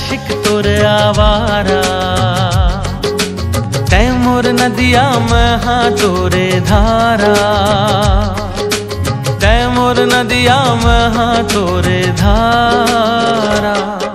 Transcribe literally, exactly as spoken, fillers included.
आशिक तोरे आवारा। तैमूर नदिया में हाँ तोरे धारा, तैमूर नदिया में हाँ तोरे धारा।